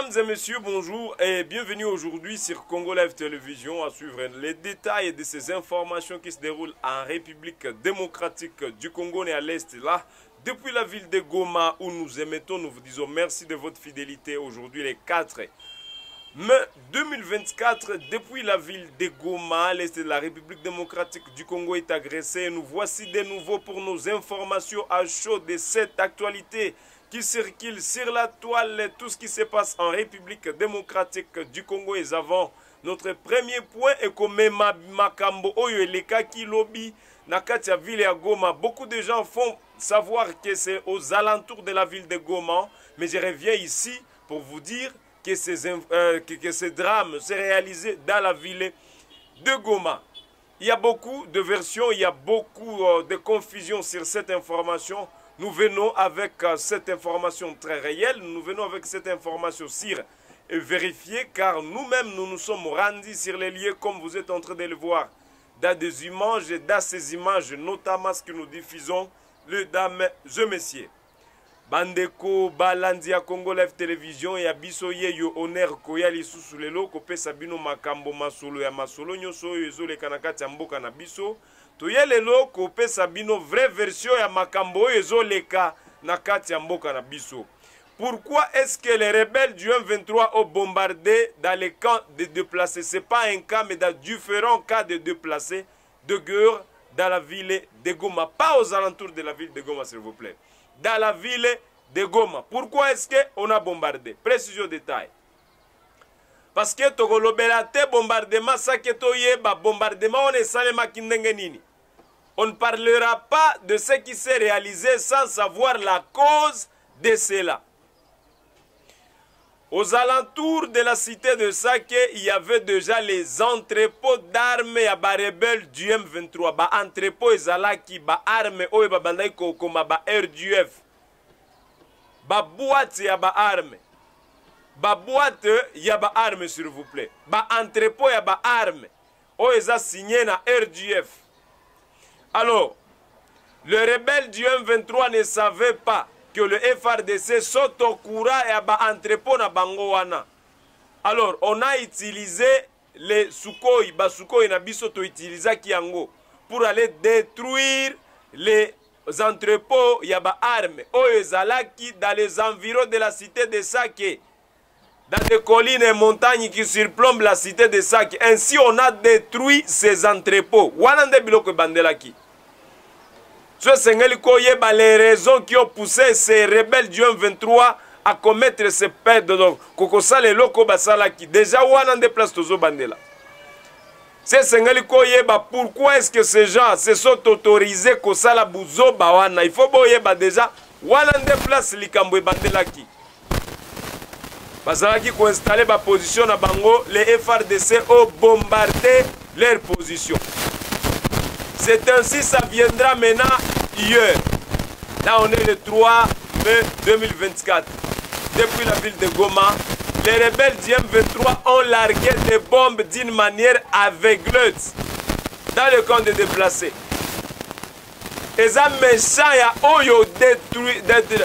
Mesdames et messieurs, bonjour et bienvenue aujourd'hui sur Congo Live Télévision à suivre les détails de ces informations qui se déroulent en République démocratique du Congo et à l'Est. Là, depuis la ville de Goma où nous émettons, nous vous disons merci de votre fidélité. Aujourd'hui, les 4 mai 2024, depuis la ville de Goma, l'Est de la République démocratique du Congo est agressé. Nous voici de nouveau pour nos informations à chaud de cette actualité qui circule sur la toile, tout ce qui se passe en République démocratique du Congo. Et avant, notre premier point est comme Makambo Oyo Eleka qui lobby Nakatia ville à Goma. Beaucoup de gens font savoir que c'est aux alentours de la ville de Goma, mais je reviens ici pour vous dire que ce drame s'est réalisé dans la ville de Goma. Il y a beaucoup de versions, il y a beaucoup de confusion sur cette information. Nous venons avec cette information très réelle, nous venons avec cette information sûre et vérifiée, car nous-mêmes, nous nous sommes rendus sur les lieux comme vous êtes en train de le voir. Dans des images, dans ces images, notamment ce que nous diffusons, les dames et messieurs. Bandeko balandi ya Congo Live Télévision ya biso ye yo honneur koya lisusu lelo kopesa bino makambo masolo ya masolo nyoso oyo ezoleka na kati ya mboka na biso. Toye lelo kopesa bino vraie version ya makambo oyo ezoleka na kati ya mboka na biso. Pourquoi est-ce que les rebelles du M23 ont bombardé dans les camps de déplacés? Ce n'est pas un cas, mais dans différents cas de déplacés de guerre dans la ville de Goma. Pas aux alentours de la ville de Goma, s'il vous plaît. Dans la ville de Goma. Pourquoi est-ce qu'on a bombardé? Précision détail. Parce que Togolobelate bombardement, ça que toyeba bombardement, on est salema kindengenini. On ne parlera pas de ce qui s'est réalisé sans savoir la cause de cela. Aux alentours de la cité de Sake, il y avait déjà les entrepôts d'armes à ba rebelles du M23. Ba entrepôts ezalaki ba armes oyo ba bandai kokoma ba RDF. Ba boîte ya ba armes. Ba boîte ya ba armes s'il vous plaît. Ba entrepôt ya ba armes oyo eza signé na RDF. Alors, le rebelle du M23 ne savait pas que le FRDC saute au courant et à entrepôt na bangowana. Alors, on a utilisé les Sukhoi, Sukhoi na biso to utiliser kiango pour aller détruire les entrepôts yaba armes. Oyezalaki dans les environs de la cité de Sake, dans des collines et montagnes qui surplombent la cité de Sake. Ainsi, on a détruit ces entrepôts. Wanande biloko bandelaki. C'est les raisons qui ont poussé ces rebelles du M23 à commettre ces pertes. Donc, Kokosale Loko Basalaki. Déjà, où on a des places Tozo Bandela. C'est pourquoi est-ce que ces gens se sont autorisés Kosala Bouzo Bawana. Il faut déjà, où on a des places Likambwe Bandelaki. Basalaki qui ont installé ma position à Bango, les FRDC ont bombardé leur position. C'est ainsi, ça viendra maintenant hier. Là, on est le 3 mai 2024. Depuis la ville de Goma, les rebelles du M23 ont largué des bombes d'une manière aveugleuse dans le camp de déplacés. Et ça, méchant, il y a oyo détruire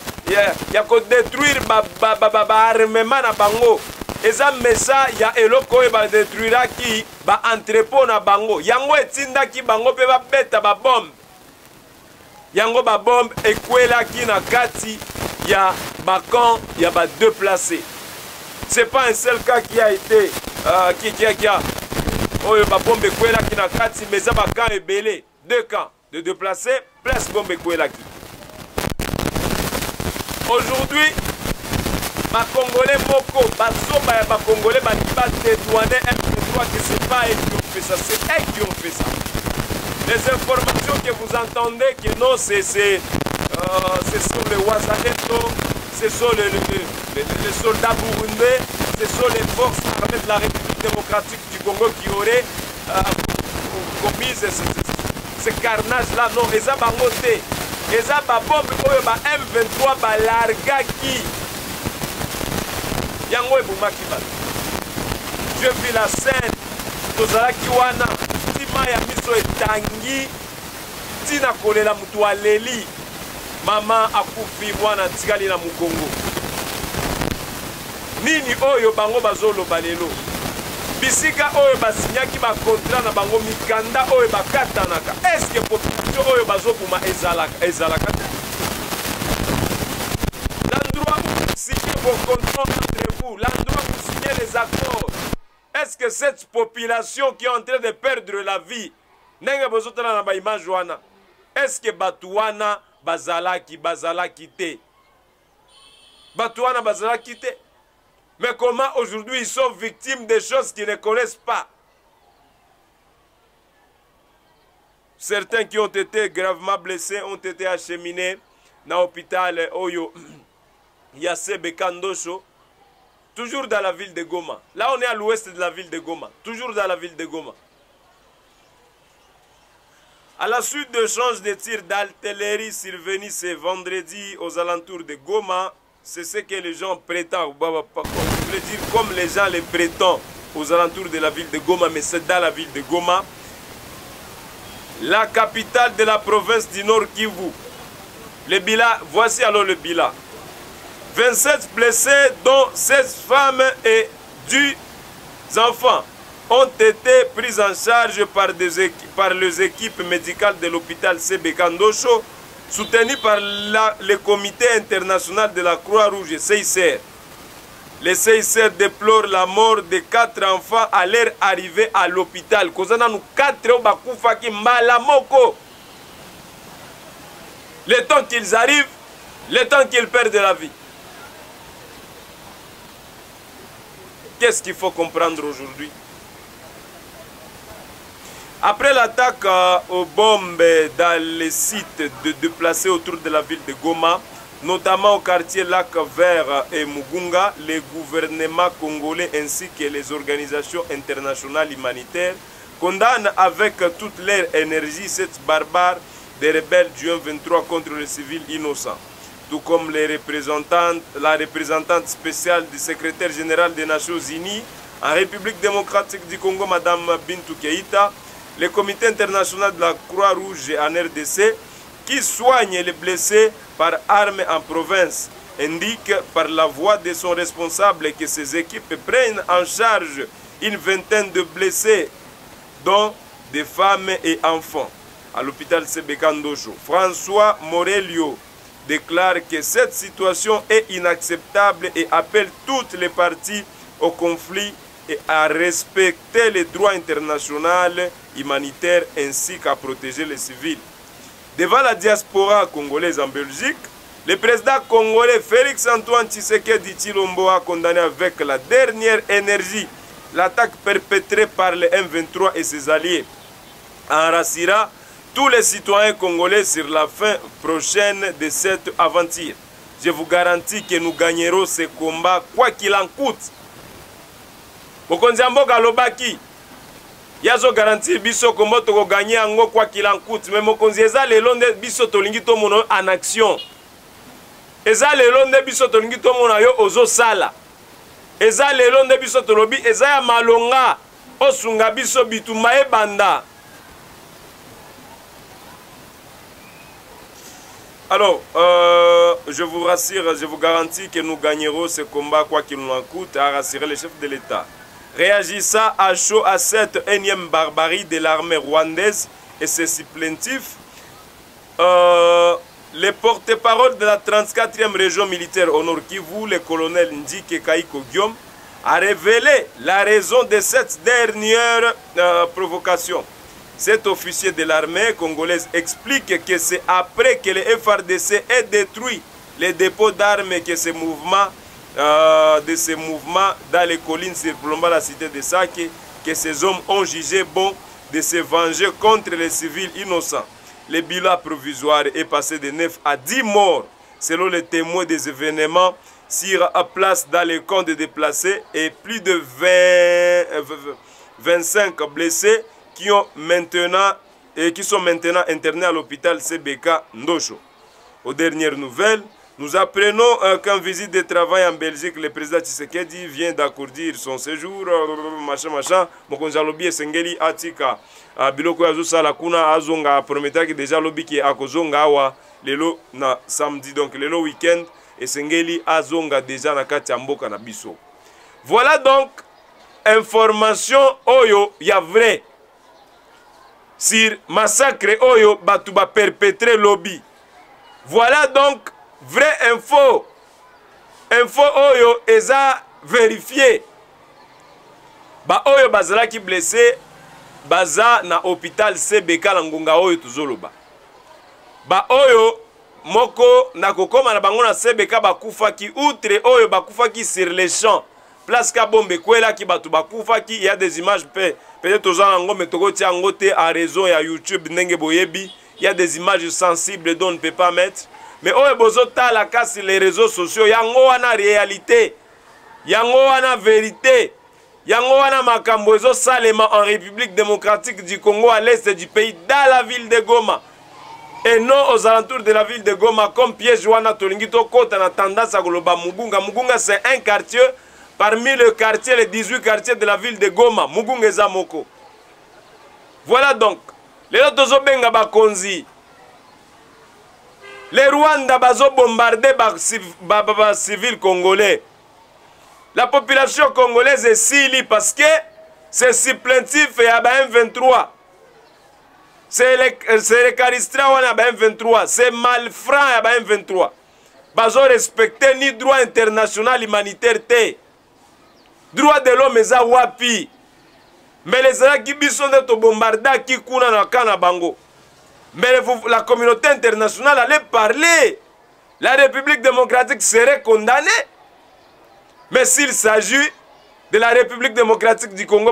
l'armement na bango. Et ça, méchant, il y a eloko qui va détruire qui ba entrepôt na bango. Yango etinda ki bango pe ba beta ba bombe. Yango ba bombe ekwela ki na kati ya ba camp ya ba déplacé. C'est pas un seul cas qui a été qui a oyo ba bombe ekwela ki na kati mais ça ba camp ebelé. Deux camps de déplacés plus bombe ekwela ki. Aujourd'hui, ma Congolais Moko, Basoba et ma Congolais Baniba dédouaner M23 que c'est pas eux qui ont fait ça, c'est eux qui ont fait ça. Les informations que vous entendez que non, ce sont les Ouazaleto, ce sont les soldats burundais, ce sont les forces armées de la République démocratique du Congo qui auraient commis ce carnage-là. Non, ils ont bangoté. Ils ont bombe M23 balargaki. Yango ebumaki bato. Je vis la scène. Tozalaki wana. Tima ya miso etangi. Tina kolela mutu aleli. Mama akufi mwana tikali na mukongo. nini oyo bango bazoloba lelo bisika oyo basinyaki bakontra na bango mikanda oyo bakatanaka eske population oyo bazobuma ezalaka te l'endroit où vous signez vos contrats entre vous, l'endroit où vous signez les accords, est-ce que cette population qui est en train de perdre la vie nenge bozotala na baimage wana est-ce que batuana bazalaki te batuana bazalaki te? Mais comment aujourd'hui ils sont victimes de choses qu'ils ne connaissent pas? Certains qui ont été gravement blessés ont été acheminés dans l'hôpital Oyo Yasebe Kandosho, toujours dans la ville de Goma. Là on est à l'ouest de la ville de Goma, toujours dans la ville de Goma. À la suite d'échanges de tirs d'artillerie survenus ce vendredi aux alentours de Goma, c'est ce que les gens prétendent, je veux dire comme les gens les prétendent aux alentours de la ville de Goma, mais c'est dans la ville de Goma, la capitale de la province du Nord Kivu. Le bilan, voici alors le bilan. 27 blessés, dont 16 femmes et 10 enfants, ont été pris en charge par les équipes médicales de l'hôpital CB Kandosho, soutenues par le comité international de la Croix-Rouge, CICR. Les CICR déplorent la mort de 4 enfants à leur arrivée à l'hôpital. Le temps qu'ils arrivent, le temps qu'ils perdent la vie. Qu'est-ce qu'il faut comprendre aujourd'hui? Après l'attaque aux bombes dans les sites déplacés autour de la ville de Goma, notamment au quartier Lac Vert et Mugunga, les gouvernements congolais ainsi que les organisations internationales humanitaires condamnent avec toute leur énergie cette barbare des rebelles du 23 contre les civils innocents. Tout comme la représentante spéciale du secrétaire général des Nations Unies en République démocratique du Congo, Mme Bintou Keïta, le comité international de la Croix-Rouge en RDC, qui soigne les blessés par armes en province, indique par la voix de son responsable que ces équipes prennent en charge une vingtaine de blessés, dont des femmes et enfants. À l'hôpital Sebekandosho, François Morelio déclare que cette situation est inacceptable et appelle toutes les parties au conflit et à respecter les droits internationaux humanitaires ainsi qu'à protéger les civils. Devant la diaspora congolaise en Belgique, le président congolais Félix Antoine Tshisekedi Tshilombo a condamné avec la dernière énergie l'attaque perpétrée par le M23 et ses alliés, en rassurant tous les citoyens congolais sur la fin prochaine de cette aventure. Je vous garantis que nous gagnerons ce combat quoi qu'il en coûte. Mokonzi Mboka lobaki yazo garantir biso kombo toko gagner ango quoi qu'il en coûte, mais mokonzi eza lelo nde biso tolingi to mono en action. Eza lelo nde biso tolingi to mono yo ozo sala. Eza lelo nde biso tolobi eza ya malonga osunga biso bituma e banda. Alors, je vous rassure, je vous garantis que nous gagnerons ce combat quoi qu'il en coûte, a rassuré le chef de l'État. Réagissant à chaud à cette énième barbarie de l'armée rwandaise et ses supplétifs, le porte-parole de la 34e région militaire au Nord Kivu, le colonel Ndike Kaiko Guillaume, a révélé la raison de cette dernière provocation. Cet officier de l'armée congolaise explique que c'est après que le FARDC ait détruit les dépôts d'armes que ces mouvements dans les collines surplombant la cité de Sake, que ces hommes ont jugé bon de se venger contre les civils innocents. Le bilan provisoire est passé de 9 à 10 morts, selon les témoins des événements sur place dans les camps de déplacés, et plus de 25 blessés qui sont maintenant internés à l'hôpital CBK Ndosho. Aux dernières nouvelles, nous apprenons qu'en visite de travail en Belgique, le président Tshisekedi vient d'accorder son séjour, Mokonzi alobi esengeli atika biloko ya zosala kuna azonga prometaki déjà lobi ki akozonga awa lelo na samedi, donc lelo weekend esengeli azonga déjà na kati ya mboka na biso. Voilà donc information oyo ya vrai sur massacre oyo batu ba perpétré lobby. Voilà donc vraie info. Info oyo eza vérifié. Ba oyo bazala ki blessé baza na hôpital CBK na ngonga oyo tuzoloba. Ba oyo moko na kokoma na bango na CBK bakufaki outre oyo bakufaki sur les champs. Place ka bombe kwela ki batu bakufaki, il y a des images peut-être aux gens ngo metoko tia ngote en raison ya YouTube ndenge boyebi, il y a des images sensibles dont on ne peut pas mettre. Mais oyo bozo tala ka sur les réseaux sociaux yango wana réalité. Yango wana vérité. Yango wana makambo ezo salema en République démocratique du Congo à l'est du pays dans la ville de Goma. Et non aux alentours de la ville de Goma comme piège wana tolingi to kota na tendance à Goloba Mugunga. Mugunga c'est un quartier parmi les quartiers, les 18 quartiers de la ville de Goma. Mugunga eza moko. Voilà donc. Les autres benga bakonzi. Les Rwanda bazo bombardé ba civils congolais. La population congolaise est sili parce que c'est supplétif et à M23. C'est les Karistra à M23. C'est malfrant à M23. Bazo respecter ni droit international humanitaire te. Droit de l'homme est à wapi. Mais les gens qui sont de bombarder qui kuna na kana bango. Mais la communauté internationale allait parler. La République démocratique serait condamnée. Mais s'il s'agit de la République démocratique du Congo,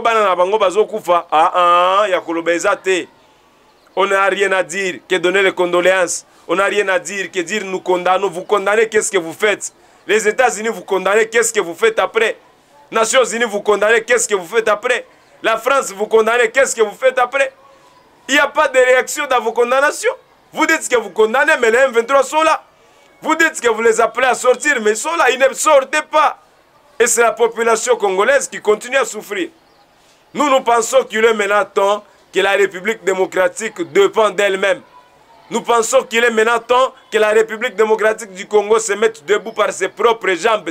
on n'a rien à dire que donner les condoléances. On n'a rien à dire que dire nous condamnons. Vous condamnez, qu'est-ce que vous faites? Les États-Unis, vous condamnez, qu'est-ce que vous faites après? Nations Unies, vous condamnez, qu'est-ce que vous faites après? La France, vous condamnez, qu'est-ce que vous faites après? Il n'y a pas de réaction dans vos condamnations. Vous dites que vous condamnez, mais les M23 sont là. Vous dites que vous les appelez à sortir, mais ils sont là, ils ne sortent pas. Et c'est la population congolaise qui continue à souffrir. Nous pensons qu'il est maintenant temps que la République démocratique dépend d'elle-même. Nous pensons qu'il est maintenant temps que la République démocratique du Congo se mette debout par ses propres jambes.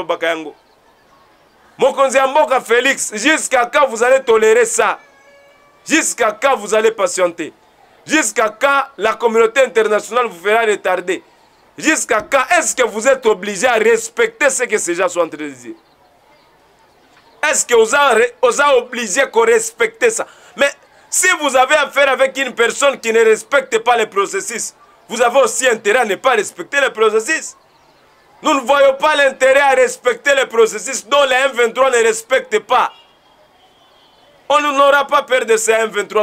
Mokonzi Mboka Félix, jusqu'à quand vous allez tolérer ça? Jusqu'à quand vous allez patienter? Jusqu'à quand la communauté internationale vous fera retarder? Jusqu'à quand est-ce que vous êtes obligé à respecter ce que ces gens sont en train de dire? Est-ce que vous avez obligé qu'on respecte ça? Mais si vous avez affaire avec une personne qui ne respecte pas les processus, vous avez aussi intérêt à ne pas respecter les processus. Nous ne voyons pas l'intérêt à respecter les processus dont les M23 ne respectent pas. On n'aura pas peur de ces M23.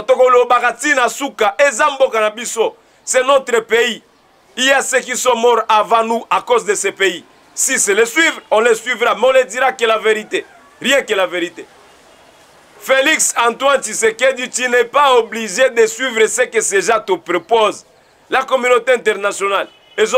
C'est notre pays. Il y a ceux qui sont morts avant nous à cause de ce pays. Si c'est les suivre, on les suivra. Mais on les dira que la vérité. Rien que la vérité. Félix Antoine Tshisekedi, tu n'es pas obligé de suivre ce que ces gens te proposent. La communauté internationale.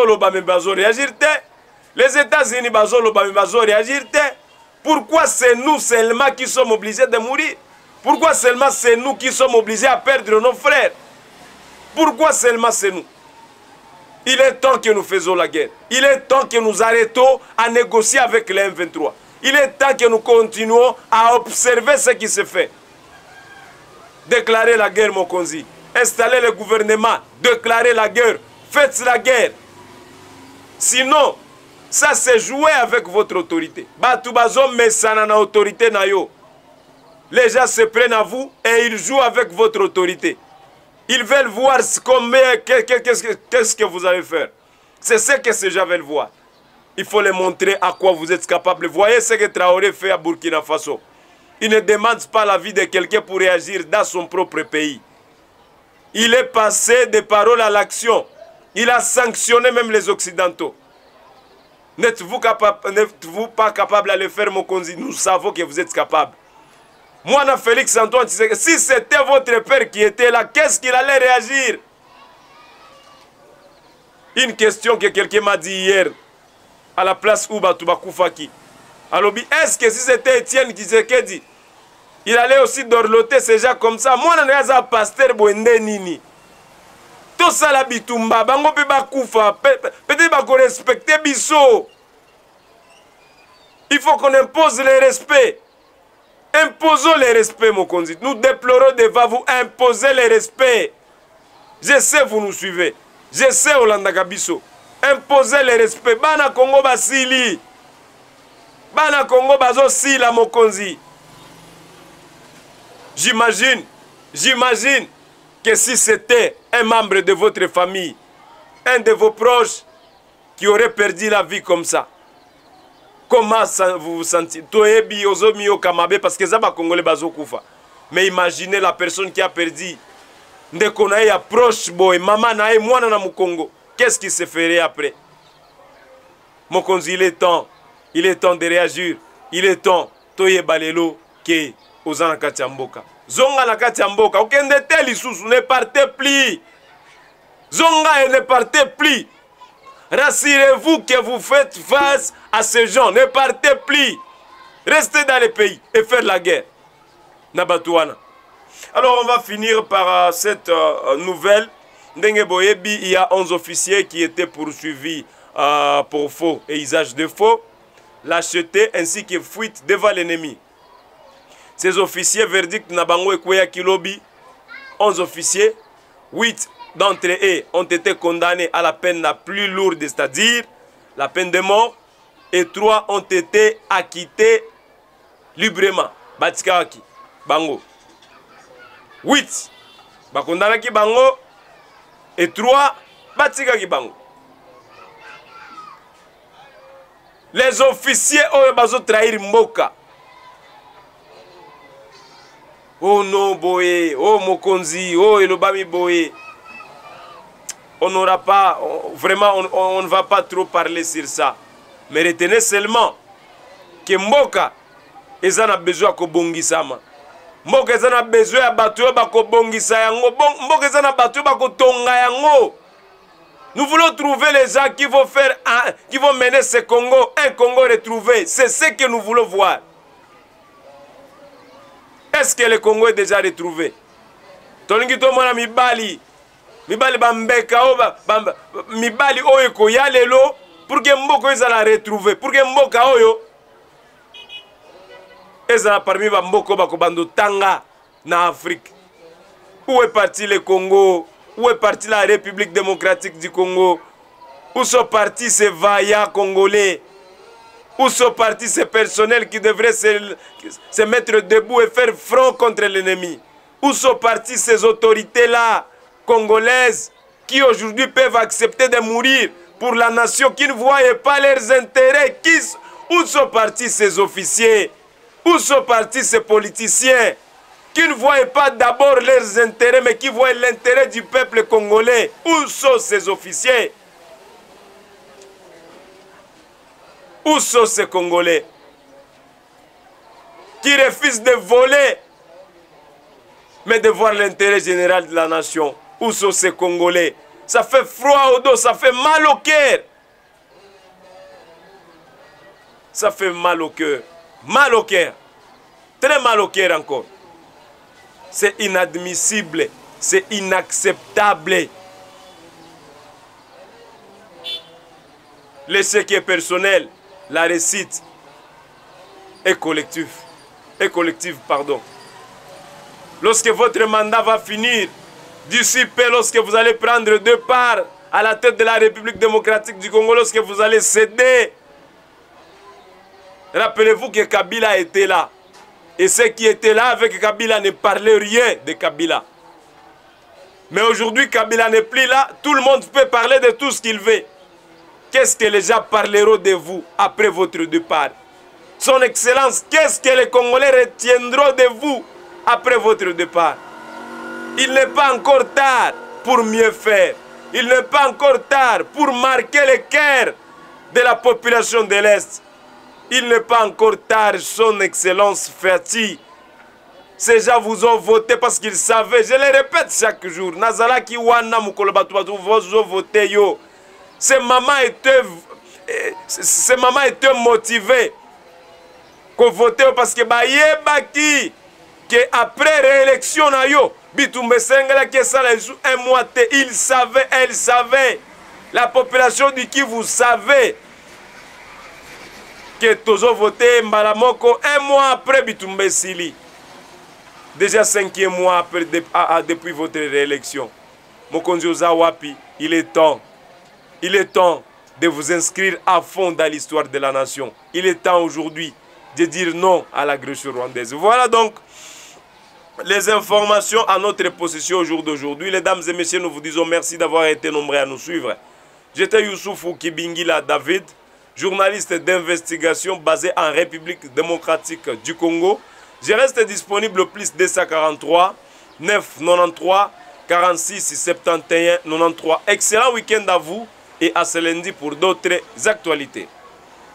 Les États-Unis réagir. Pourquoi c'est nous seulement qui sommes obligés de mourir? Pourquoi seulement c'est nous qui sommes obligés à perdre nos frères? Pourquoi seulement c'est nous? Il est temps que nous faisons la guerre. Il est temps que nous arrêtons à négocier avec les M23. Il est temps que nous continuons à observer ce qui se fait. Déclarer la guerre, Mokonzi. Installer le gouvernement. Déclarer la guerre. Faites la guerre. Sinon, ça c'est jouer avec votre autorité. Batoubazo Messana autorité na yo. Les gens se prennent à vous et ils jouent avec votre autorité. Ils veulent voir qu'est-ce que vous allez faire. C'est ce que ces gens veulent voir. Il faut les montrer à quoi vous êtes capable. Voyez ce que Traoré fait à Burkina Faso. Il ne demande pas la vie de quelqu'un pour réagir dans son propre pays. Il est passé des paroles à l'action. Il a sanctionné même les Occidentaux. N'êtes-vous pas capable de le faire, Mokonzi? Nous savons que vous êtes capable. Moi, Félix Antoine, si c'était votre père qui était là, qu'est-ce qu'il allait réagir? Une question que quelqu'un m'a dit hier, à la place où Batoubakouffaki. Alors, est-ce que si c'était Étienne Tshisekedi, il allait aussi dorloter ces gens comme ça? Moi, je suis un pasteur Bwende Nini. Tout ça, la bitumba, peut-être qu'on respecte Bisso. Il faut qu'on impose le respect. Imposons le respect, Mokonzi. Nous déplorons devant vous, imposer le respect. Je sais, vous nous suivez. Je sais, Olanda Gabiso. Imposez le respect. Bana Congo Basili. Bana Congo Bazo Sila Mokonzi. J'imagine que si c'était un membre de votre famille, un de vos proches qui aurait perdu la vie comme ça, comment vous vous sentez? Parce que ça va Congolais Bazo Koufa. Mais imaginez la personne qui a perdu. Ndekonae approche boy, maman nae mwana na Mukongo. Qu'est-ce qui se ferait après? Mokonzi, il est temps de réagir. Il est temps. Toye balelo ke ozana katiamboka. Zonga na katiamboka. Okende tel isusu, ne partez plus. Zonga et ne partez plus. Rassurez-vous que vous faites face à ces gens. Ne partez plus. Restez dans les pays et faire la guerre. Nabatouana. Alors on va finir par cette nouvelle. Ndenge Boyebi, il y a 11 officiers qui étaient poursuivis pour faux et usage de faux, lâcheté ainsi que fuite devant l'ennemi. Ces officiers, verdict Nabango Ekweya Kilobi, 11 officiers, 8 d'entre eux ont été condamnés à la peine la plus lourde, c'est-à-dire la peine de mort, et 3 ont été acquittés librement. Batikaki, Bango. 8 Bakondanaki Bango et 3 Batikaki Bango. Les officiers ont bazo trahir Mboka. Oh non Boé, oh Mokonzi, oh Elobami Boé. On n'aura pas, vraiment on ne va pas trop parler sur ça. Mais retenez seulement que Mboka ils en ont besoin de Bongisama. Mboka ils en ont besoin de battre Bongisa yango. Mboka ils en ont besoin de Tonga yango. Nous voulons trouver les gens qui vont faire qui vont mener ce Congo, un Congo retrouvé. C'est ce que nous voulons voir. Est-ce que le Congo est déjà retrouvé? Tolingi to mona mibali bambeka mibali oyo ko ya lelo pour que Mboko ezala retrouver, pour que Mboka oyo ezala parmi ba Mboko bako bando tanga na Afrique. Où est parti le Congo? Où est partie la République démocratique du Congo? Où sont partis ces vaillants congolais? Où sont partis ces personnels qui devraient se mettre debout et faire front contre l'ennemi? Où sont partis ces autorités-là, congolaises, qui aujourd'hui peuvent accepter de mourir pour la nation, qui ne voyaient pas leurs intérêts? Où sont partis ces officiers? Où sont partis ces politiciens qui ne voyaient pas d'abord leurs intérêts, mais qui voient l'intérêt du peuple congolais? Où sont ces officiers? Où sont ces Congolais qui refusent de voler, mais de voir l'intérêt général de la nation? Où sont ces Congolais? Ça fait froid au dos, ça fait mal au cœur. Ça fait mal au cœur. Mal au cœur. Très mal au cœur encore. C'est inadmissible. C'est inacceptable. L'échec est personnel. La réussite est collective. Pardon. Lorsque votre mandat va finir, d'ici peu, lorsque vous allez prendre 2 parts à la tête de la République démocratique du Congo, lorsque vous allez céder, rappelez-vous que Kabila était là. Et ceux qui étaient là avec Kabila ne parlaient rien de Kabila. Mais aujourd'hui, Kabila n'est plus là. Tout le monde peut parler de tout ce qu'il veut. Qu'est-ce que les gens parleront de vous après votre départ? Son Excellence, qu'est-ce que les Congolais retiendront de vous après votre départ? Il n'est pas encore tard pour mieux faire. Il n'est pas encore tard pour marquer le cœur de la population de l'Est. Il n'est pas encore tard, Son Excellence Fati. Ces gens vous ont voté parce qu'ils savaient, je le répète chaque jour, Nazala ki wana mukolobatu vous ont voté yo. Ces mamans étaient motivées qu'on vote parce que bayebaki que après réélection na yo Bitumbe Sengela qui ça un mois il savait, elle savait. La population du Kivu savait que tozo voté Mbalamoko 1 mois après Bitumba Sili. Déjà 5e mois après, depuis votre réélection. Mokonzi Ozawapi, il est temps de vous inscrire à fond dans l'histoire de la nation. Il est temps aujourd'hui de dire non à l'agression rwandaise. Voilà donc les informations à notre possession au jour d'aujourd'hui. Mesdames et messieurs, nous vous disons merci d'avoir été nombreux à nous suivre. J'étais Youssoufou Kibingila David, journaliste d'investigation basé en République démocratique du Congo. Je reste disponible au plus 243 9 93 46 71 93. Excellent week-end à vous et à ce lundi pour d'autres actualités.